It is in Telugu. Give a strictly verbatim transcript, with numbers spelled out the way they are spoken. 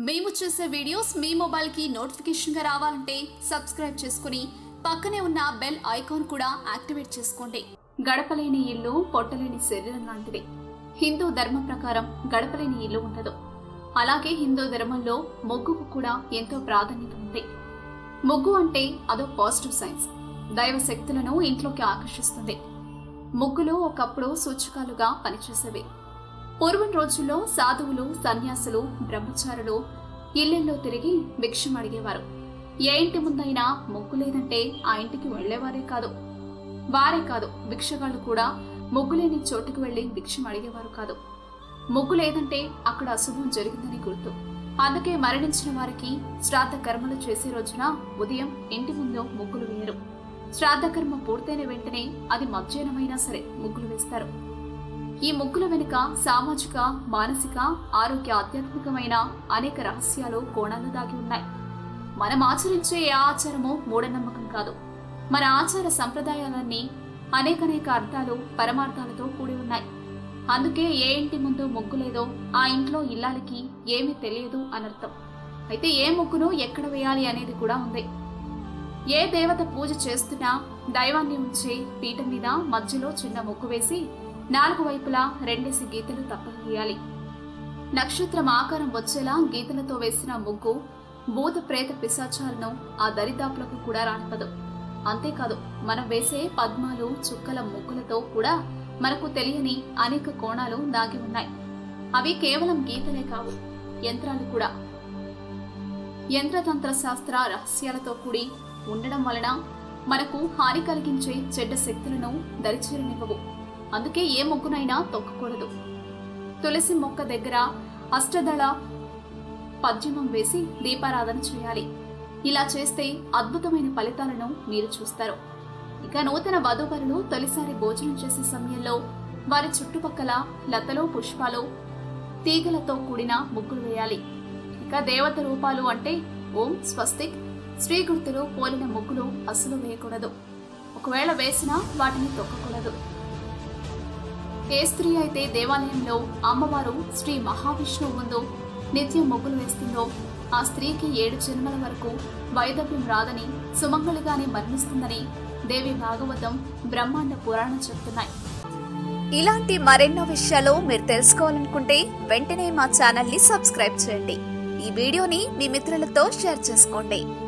మేము చేసే వీడియోస్ మీ మొబైల్ కి నోటిఫికేషన్ గా రావాలంటే సబ్స్క్రైబ్ చేసుకుని పక్కనే ఉన్న బెల్ ఐకాన్ కూడా యాక్టివేట్ చేసుకోండి. గడపలేని ఇల్లు పొట్టలేని శరీరం లాంటిది. హిందూ ధర్మం ప్రకారం గడపలేని ఇల్లు ఉండదు. అలాగే హిందూ ధర్మంలో ముగ్గుకు కూడా ఎంతో ప్రాధాన్యత ఉంది. ముగ్గు అంటే అదో పాజిటివ్ సైన్స్. దైవ శక్తులను ఇంట్లోకి ఆకర్షిస్తుంది. ముగ్గులు ఒకప్పుడు సూచకాలుగా పనిచేసేవి. పూర్వం రోజుల్లో సాధువులు, సన్యాసులు, బ్రహ్మచారులు ఇళ్లెల్లో తిరిగి భిక్షం అడిగేవారు. ఏ ఇంటి ముందైనా ముగ్గు లేదంటే ఆ ఇంటికి వెళ్లేవారే కాదు. వారే కాదు, భిక్షగాళ్లు కూడా ముగ్గులేని చోటుకు వెళ్లి భిక్షం అడిగేవారు కాదు. ముగ్గు లేదంటే అక్కడ అశుభం జరిగిందని గుర్తు. అందుకే మరణించిన వారికి శ్రాద్ధ కర్మలు చేసే రోజున ఉదయం ఇంటి ముందు ముగ్గులు వేయరు. శ్రాద్ధ కర్మ పూర్తయిన వెంటనే అది మధ్యాహ్నమైనా సరే ముగ్గులు వేస్తారు. ఈ ముగ్గుల వెనుక సామాజిక, మానసిక, ఆరోగ్య, ఆధ్యాత్మికమైన అనేక రహస్యాలు, కోణాలు దాగి ఉన్నాయి. మనం ఆచరించే ఏ ఆచారము మూఢనమ్మకం కాదు. మన ఆచార సంప్రదాయాలన్నీ అనేకనేక అర్థాలు, పరమార్థాలతో కూడి ఉన్నాయి. అందుకే ఏ ఇంటి ముందు ముగ్గు లేదో ఆ ఇంట్లో ఇల్లాలికి ఏమీ తెలియదు అనర్థం. అయితే ఏ ముగ్గును ఎక్కడ వేయాలి అనేది కూడా ఉంది. ఏ దేవత పూజ చేస్తున్నా దైవాన్ని ఉంచే పీఠం మీద మధ్యలో చిన్న ముగ్గు వేసి నాలుగు వైపులా రెండేసి గీతలు తప్పక గీయాలి. నక్షత్రం ఆకారం వచ్చేలా గీతలతో వేసిన ముగ్గు భూత ప్రేత పిశాచాలను ఆ దరిదాపులకు కూడా రానివ్వదు. అంతేకాదు, మనం వేసే పద్మాలు, చుక్కల ముగ్గులతో కూడా మనకు తెలియని అనేక కోణాలు దాగి ఉన్నాయి. అవి కేవలం గీతలే కావు, యంత్రాలు కూడా. యంత్రతంత్ర శాస్త్ర రహస్యాలతో కూడి ఉండడం వలన మనకు హాని కలిగించే చెడ్డ శక్తులను దరిచేరనివ్వవు. అందుకే ఏ ముగ్గునైనా తొక్కకూడదు. తులసి మొక్క దగ్గర అష్టదళ పద్యమం వేసి దీపారాధన చేయాలి. ఇలా చేస్తే అద్భుతమైన ఫలితాలను మీరు చూస్తారు. ఇక నూతన వధూవరులు తొలిసారి భోజనం చేసే సమయంలో వారి చుట్టుపక్కల లతలో, పుష్పాలు, తీగలతో కూడిన ముగ్గులు వేయాలి. ఇక దేవత రూపాలు అంటే ఓం, స్వస్తిక్, శ్రీ గుర్తులు పోలిన ముగ్గులు అస్సలు వేయకూడదు. ఒకవేళ వేసినా వాటిని తొక్కకూడదు. ఏ స్త్రీ అయితే దేవాలయంలో అమ్మవారు శ్రీ మహావిష్ణువు ముందు నిత్యం ముగ్గులు వేస్తుందో ఆ స్త్రీకి ఏడు జన్మల వరకు వైదవ్యం రాదని, సుమంగళిగానే మరణిస్తుందని దేవి భాగవతం, బ్రహ్మాండ పురాణం చెప్తున్నాయి. ఇలాంటి మరెన్నో విషయాలు మీరు తెలుసుకోవాలనుకుంటే వెంటనే మా ఛానల్ ని సబ్స్క్రైబ్ చేయండి. ఈ వీడియోని మీ మిత్రులతో షేర్ చేసుకోండి.